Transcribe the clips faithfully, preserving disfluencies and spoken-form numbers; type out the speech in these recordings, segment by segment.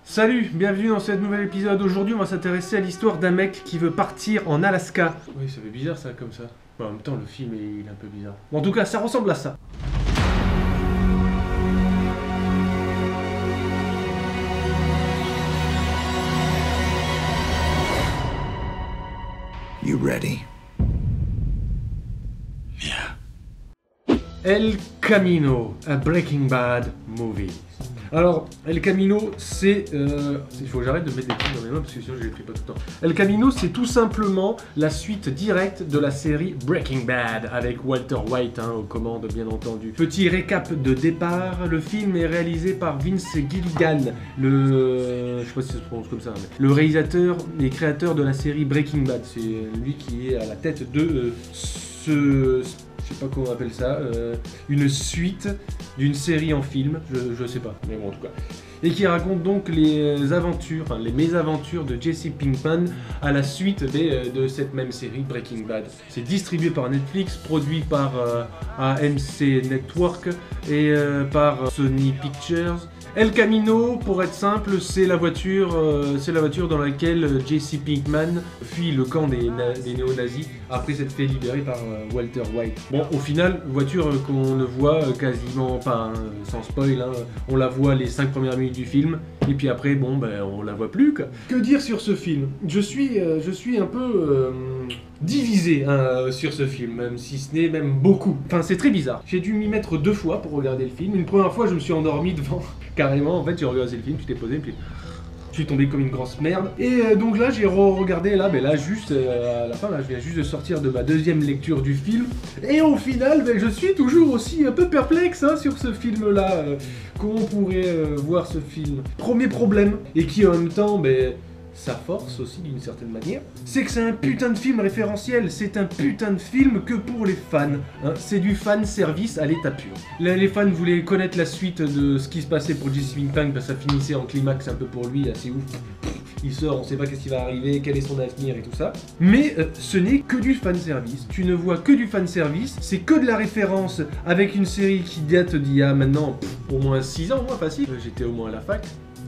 Salut, bienvenue dans ce nouvel épisode. Aujourd'hui, on va s'intéresser à l'histoire d'un mec qui veut partir en Alaska. Oui, ça fait bizarre ça, comme ça. Bon, en même temps, le film il est un peu bizarre. Bon, en tout cas, ça ressemble à ça. You ready? El Camino, a Breaking Bad movie. Alors, El Camino, c'est... Euh... Il faut que j'arrête de mettre des trucs dans mes mains parce que sinon je les prie pas tout le temps. El Camino, c'est tout simplement la suite directe de la série Breaking Bad, avec Walter White hein, aux commandes, bien entendu. Petit récap de départ, le film est réalisé par Vince Gilligan, le... je sais pas si ça se prononce comme ça, mais... le réalisateur et créateur de la série Breaking Bad. C'est lui qui est à la tête de euh, ce... je sais pas comment on appelle ça, euh, une suite d'une série en film, je, je sais pas, mais bon en tout cas. Et qui raconte donc les aventures, enfin les mésaventures de Jesse Pinkman à la suite des, de cette même série Breaking Bad. C'est distribué par Netflix, produit par euh, A M C Network et euh, par Sony Pictures. El Camino, pour être simple, c'est la voiture, euh, c'est la voiture dans laquelle Jesse Pinkman fuit le camp des, des néo-nazis après s'être fait libérer par euh, Walter White. Bon, au final, voiture euh, qu'on ne voit euh, quasiment pas, hein, sans spoil, hein, on la voit les cinq premières minutes du film, et puis après, bon, ben, on la voit plus, quoi. Que dire sur ce film? Je suis, euh, je suis un peu euh, divisé hein, sur ce film, même si ce n'est même beaucoup. Enfin, c'est très bizarre. J'ai dû m'y mettre deux fois pour regarder le film. Une première fois, je me suis endormi devant. Carrément, en fait, j'ai regardé le film, tu t'es posé, puis je suis tombé comme une grosse merde. Et euh, donc là, j'ai re-regardé, là, ben là, juste euh, à la fin, là, je viens juste de sortir de ma deuxième lecture du film. Et au final, ben, je suis toujours aussi un peu perplexe hein, sur ce film-là. Euh, comment on pourrait euh, voir ce film? Premier problème, et qui en même temps, ben... sa force aussi d'une certaine manière, c'est que c'est un putain de film référentiel, c'est un putain de film que pour les fans, hein. C'est du fan service à l'état pur. Là, les fans voulaient connaître la suite de ce qui se passait pour Jesse Pinkman, parce que ça finissait en climax un peu pour lui, assez ouf. Il sort, on sait pas qu'est-ce qui va arriver, quel est son avenir et tout ça. Mais euh, ce n'est que du fan service, tu ne vois que du fan service, c'est que de la référence avec une série qui date d'il y a maintenant pff, au moins six ans, moi facile. J'étais au moins à la fac.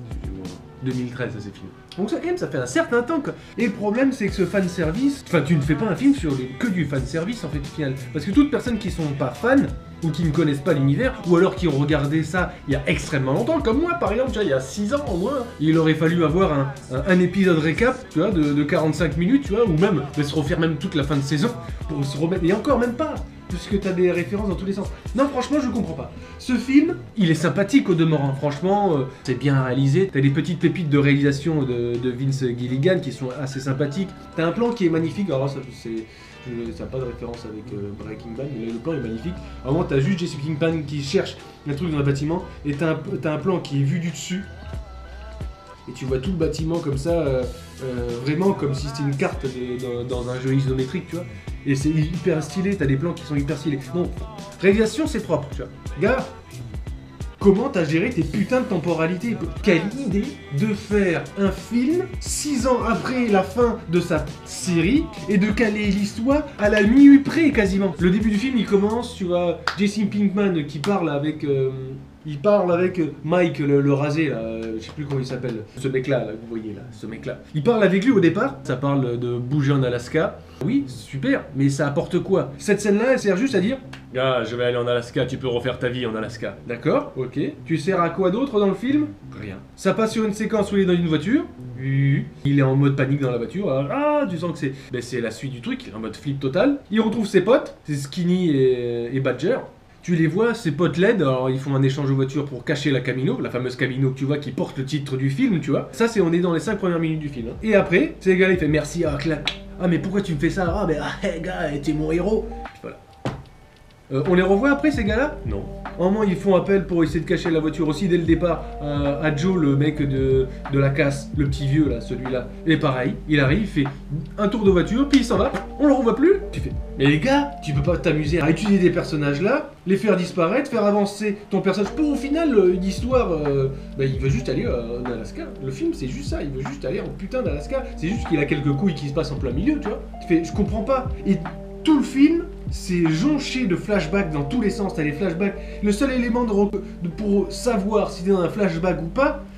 deux mille treize, ça c'est fini. Donc ça quand même, ça fait un certain temps quoi. Et le problème c'est que ce fan service, enfin tu ne fais pas un film sur les... que du fan service en fait au final. Parce que toutes personnes qui sont pas fans, ou qui ne connaissent pas l'univers, ou alors qui ont regardé ça il y a extrêmement longtemps, comme moi par exemple, tu vois, il y a six ans au moins, il aurait fallu avoir un, un, un épisode récap, tu vois, de, de quarante-cinq minutes, tu vois, ou même de se refaire même toute la fin de saison, pour se remettre, et encore même pas puisque t'as des références dans tous les sens. Non, franchement, je comprends pas. Ce film, il est sympathique au demeurant. Franchement, euh, c'est bien réalisé. T'as des petites pépites de réalisation de, de Vince Gilligan qui sont assez sympathiques. T'as un plan qui est magnifique. Alors ça, c'est... ça n'a pas de référence avec euh, Breaking Bad, mais le plan est magnifique. Vraiment, t'as juste Jesse Pinkman qui cherche un truc dans le bâtiment, et t'as un, t'as un plan qui est vu du dessus. Et tu vois tout le bâtiment comme ça, euh, euh, vraiment comme si c'était une carte de, dans, dans un jeu isométrique, tu vois. Et c'est hyper stylé, t'as des plans qui sont hyper stylés. Bon, réalisation c'est propre, tu vois. Gars, comment t'as géré tes putains de temporalités? Quelle idée de faire un film six ans après la fin de sa série et de caler l'histoire à la minute près quasiment. Le début du film il commence, tu vois, Jesse Pinkman qui parle avec... Euh, Il parle avec Mike, le, le rasé, là, je sais plus comment il s'appelle, ce mec-là, là, vous voyez, là, ce mec-là. Il parle avec lui au départ, ça parle de bouger en Alaska. Oui, super, mais ça apporte quoi? Cette scène-là, elle sert juste à dire « Ah, je vais aller en Alaska, tu peux refaire ta vie en Alaska. » D'accord, ok. Tu sers à quoi d'autre dans le film? Rien. Ça passe sur une séquence où il est dans une voiture. Il est en mode panique dans la voiture. Ah, tu sens que c'est ben, c'est la suite du truc, en mode flip total. Il retrouve ses potes, c'est Skinny et, et Badger. Tu les vois, ces potes L E D, alors ils font un échange de voiture pour cacher la Camino, la fameuse Camino que tu vois qui porte le titre du film, tu vois. Ça, c'est on est dans les cinq premières minutes du film. Hein. Et après, c'est le gars, il fait merci, ah, clac. Ah, mais pourquoi tu me fais ça? Ah, mais ah, hey, gars, t'es mon héros. Puis voilà. Euh, on les revoit après, ces gars-là? Non. En moment, ils font appel pour essayer de cacher la voiture aussi dès le départ euh, à Joe, le mec de, de la casse, le petit vieux là, celui-là. Et pareil, il arrive, il fait un tour de voiture, puis il s'en va, on le revoit plus. Tu fais, mais les gars, tu peux pas t'amuser à étudier des personnages là, les faire disparaître, faire avancer ton personnage pour au final euh, une histoire. Euh, bah, il veut juste aller euh, en Alaska. Le film, c'est juste ça, il veut juste aller en putain d'Alaska. C'est juste qu'il a quelques couilles qui se passent en plein milieu, tu vois. Tu fais, je comprends pas. Et tout le film, c'est jonché de flashbacks dans tous les sens, t'as les flashbacks. Le seul élément de, de, pour savoir si t'es dans un flashback ou pas,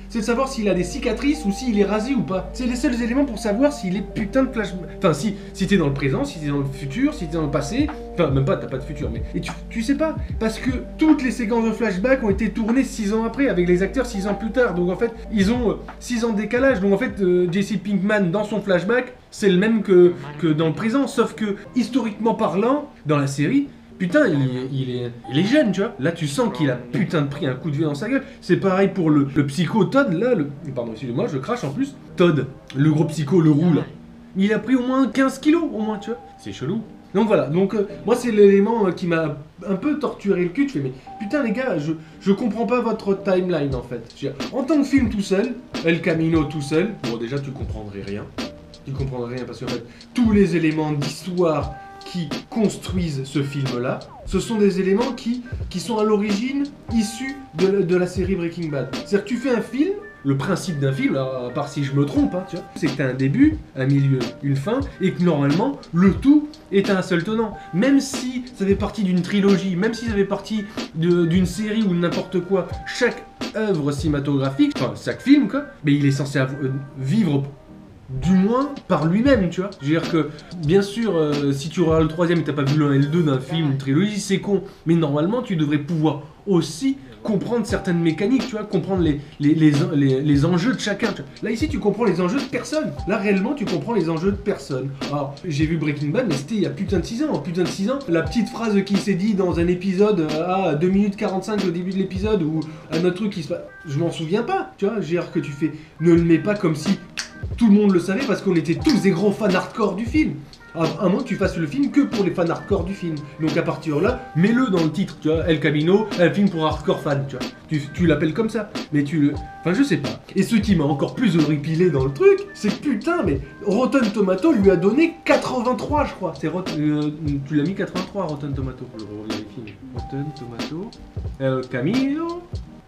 c'est de savoir s'il a des cicatrices ou s'il est rasé ou pas. C'est les seuls éléments pour savoir s'il est putain de flash... Enfin, si, si t'es dans le présent, si t'es dans le futur, si t'es dans le passé... Enfin, même pas, t'as pas de futur, mais... Et tu, tu sais pas, parce que toutes les séquences de flashback ont été tournées six ans après, avec les acteurs six ans plus tard. Donc en fait, ils ont six ans de décalage. Donc en fait, euh, Jesse Pinkman, dans son flashback, c'est le même que, que dans le présent. Sauf que, historiquement parlant, dans la série... Putain, il est, il, est, il est jeune, tu vois. Là, tu sens qu'il a putain de pris un coup de vieux dans sa gueule. C'est pareil pour le, le psycho Todd, là. Le... Pardon, excusez-moi, je crache en plus. Todd, le gros psycho, le roux, là. Il a pris au moins quinze kilos, au moins, tu vois. C'est chelou. Donc voilà, donc euh, moi, c'est l'élément euh, qui m'a un peu torturé le cul. Je fais, mais putain, les gars, je, je comprends pas votre timeline, en fait. Je veux dire, en tant que film tout seul, El Camino tout seul, bon, déjà, tu comprendrais rien. Tu comprendrais rien parce qu'en fait, tous les éléments d'histoire qui construisent ce film-là, ce sont des éléments qui, qui sont à l'origine issus de, la- de la série Breaking Bad. C'est-à-dire que tu fais un film, le principe d'un film, alors, à part si je me trompe, hein, tu vois, c'est que tu as un début, un milieu, une fin, et que normalement, le tout est un seul tenant. Même si ça fait partie d'une trilogie, même si ça fait partie de- d'une série ou de n'importe quoi, chaque œuvre cinématographique, enfin chaque film, quoi, mais il est censé av- euh, vivre du moins par lui-même, tu vois. Je veux dire que, bien sûr, euh, si tu regardes le troisième et t'as pas vu le un et le deux d'un film, une trilogie, c'est con. Mais normalement, tu devrais pouvoir aussi comprendre certaines mécaniques, tu vois, comprendre les, les, les, les, les enjeux de chacun. Tu vois. Là, ici, tu comprends les enjeux de personne. Là, réellement, tu comprends les enjeux de personne. Alors, j'ai vu Breaking Bad, mais c'était il y a putain de six ans. Putain de six ans, la petite phrase qui s'est dit dans un épisode euh, à deux minutes quarante-cinq au début de l'épisode, ou un autre truc qui se passe... Je m'en souviens pas, tu vois. Je veux dire que tu fais... Ne le mets pas comme si... Tout le monde le savait parce qu'on était tous des gros fans hardcore du film. À un moment, tu fasses le film que pour les fans hardcore du film. Donc à partir de là, mets-le dans le titre, tu vois. El Camino, un film pour hardcore fans, tu vois. Tu, tu l'appelles comme ça, mais tu le... Enfin, je sais pas. Et ce qui m'a encore plus horripilé dans le truc, c'est que putain, mais Rotten Tomato lui a donné quatre-vingt-trois, je crois. C'est Rot- euh, tu l'as mis quatre-vingt-trois, Rotten Tomato. Je vérifie. Rotten Tomato, El Camino...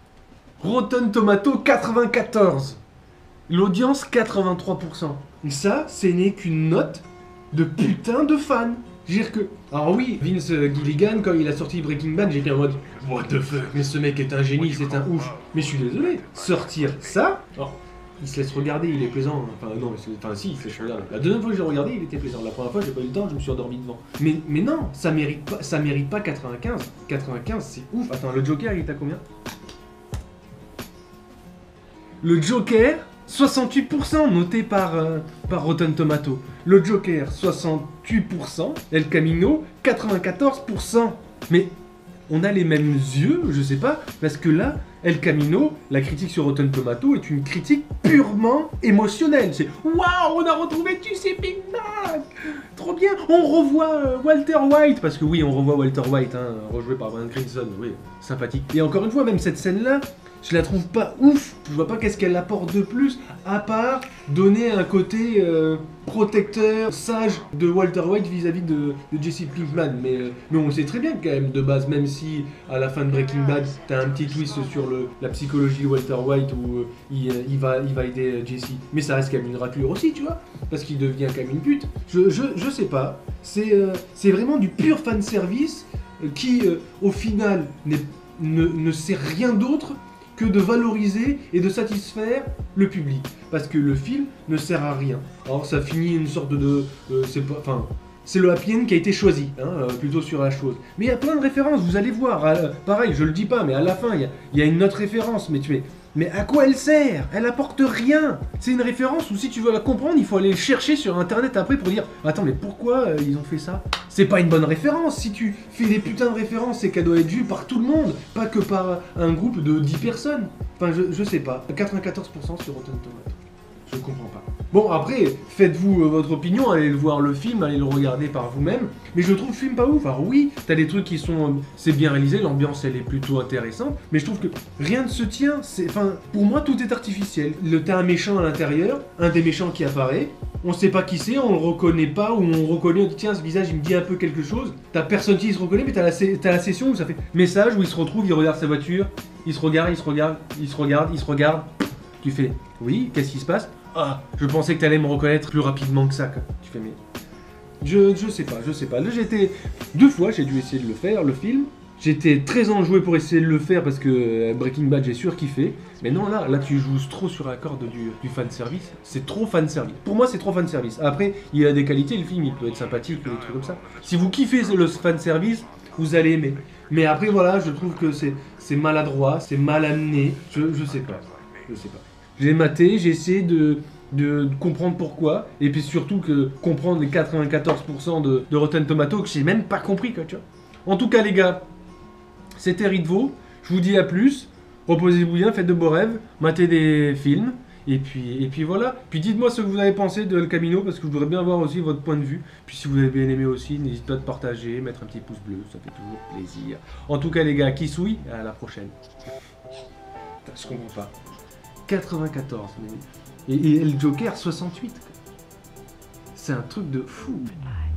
Rotten Tomato quatre-vingt-quatorze. L'audience quatre-vingt-trois pour cent. Ça, ce n'est qu'une note de putain de fans. Je veux dire que... Alors oui, Vince Gilligan, quand il a sorti Breaking Bad, j'étais en mode... What the fuck, mais ce mec est un génie, c'est un ouf. Mais je suis désolé, sortir ça... Alors, il se laisse regarder, il est plaisant. Enfin non, mais c'est- enfin si, il se laisse regarder. La deuxième fois que j'ai regardé, il était plaisant. La première fois, j'ai pas eu le temps, je me suis endormi devant. Mais, mais non, ça mérite pas, ça mérite pas quatre-vingt-quinze. quatre-vingt-quinze, c'est ouf. Attends, le Joker, il est à combien? Le Joker, soixante-huit pour cent noté par, euh, par Rotten Tomato. Le Joker, soixante-huit pour cent. El Camino, quatre-vingt-quatorze pour cent. Mais on a les mêmes yeux, je sais pas, parce que là, El Camino, la critique sur Rotten Tomato est une critique purement émotionnelle. C'est waouh, on a retrouvé Jesse Pinkman, trop bien. On revoit euh, Walter White, parce que oui, on revoit Walter White, hein, rejoué par Bryan Cranston, oui, sympathique. Et encore une fois, même cette scène-là, je la trouve pas ouf. Je vois pas qu'est-ce qu'elle apporte de plus, à part donner un côté euh, protecteur, sage de Walter White vis-à-vis de, de Jesse Pinkman. Mais, euh, mais on le sait très bien quand même de base, même si à la fin de Breaking Bad, t'as un petit twist sur le, la psychologie de Walter White où euh, il, euh, il, va, il va aider euh, Jesse. Mais ça reste quand même une raclure aussi, tu vois, parce qu'il devient quand même une pute. Je, je, je sais pas. C'est euh, c'est vraiment du pur fanservice euh, qui, euh, au final, n'est- ne, ne sert rien d'autre que de valoriser et de satisfaire le public. Parce que le film ne sert à rien. Alors ça finit une sorte de... euh, c'est pas... Enfin... C'est le happy end qui a été choisi, hein, euh, plutôt sur la chose. Mais il y a plein de références, vous allez voir. euh, pareil, je le dis pas, mais à la fin, il y a, il y a une autre référence. Mais tu es... Mais à quoi elle sert? Elle apporte rien. C'est une référence où si tu veux la comprendre, il faut aller chercher sur internet après pour dire attends, mais pourquoi euh, ils ont fait ça? C'est pas une bonne référence. Si tu fais des putains de références, c'est qu'elle doit être vue par tout le monde, pas que par un groupe de dix personnes. Enfin, je, je sais pas. quatre-vingt-quatorze pour cent sur Rotten Tomatoes. Je comprends pas. Bon, après, faites-vous euh, votre opinion, allez le voir le film, allez le regarder par vous-même. Mais je trouve le film pas ouf. Alors oui, t'as des trucs qui sont... euh, c'est bien réalisé, l'ambiance elle est plutôt intéressante. Mais je trouve que rien ne se tient. C'est, enfin, pour moi, tout est artificiel. Le, t'as un méchant à l'intérieur, un des méchants qui apparaît. On sait pas qui c'est, on le reconnaît pas, ou on reconnaît, on dit tiens, ce visage il me dit un peu quelque chose. T'as personne qui se reconnaît, mais t'as la, sé- t'as la session où ça fait message, où il se retrouve, il regarde sa voiture, il se regarde, il se regarde, il se regarde, il se regarde. Tu fais oui, qu'est-ce qui se passe? Ah, je pensais que t'allais me reconnaître plus rapidement que ça, quoi. Tu fais mais... Je, je sais pas, je sais pas. Là, j'ai été... Deux fois, j'ai dû essayer de le faire, le film. J'étais très enjoué pour essayer de le faire parce que euh, Breaking Bad, j'ai surkiffé. Mais non, là, là, tu joues trop sur la corde du, du fanservice. C'est trop fanservice. Pour moi, c'est trop fanservice. Après, il a des qualités, le film, il peut être sympathique, des trucs comme ça. Si vous kiffez le fanservice, vous allez aimer. Mais après, voilà, je trouve que c'est c'est maladroit, c'est mal amené. Je, je sais pas. Je sais pas. J'ai maté, j'ai essayé de, de, de comprendre pourquoi. Et puis surtout que comprendre les quatre-vingt-quatorze pour cent de, de Rotten Tomato que j'ai même pas compris, quoi, tu vois. En tout cas, les gars, c'était Ritvo. Je vous dis à plus. Reposez-vous bien, faites de beaux rêves, matez des films. Et puis, et puis voilà. Puis dites-moi ce que vous avez pensé de El Camino, parce que je voudrais bien avoir aussi votre point de vue. Puis si vous avez bien aimé aussi, n'hésitez pas à partager, mettre un petit pouce bleu, ça fait toujours plaisir. En tout cas les gars, qui souille, à la prochaine. Putain, je comprends pas. quatre-vingt-quatorze, mais... Et, et le Joker, soixante-huit. C'est un truc de fou.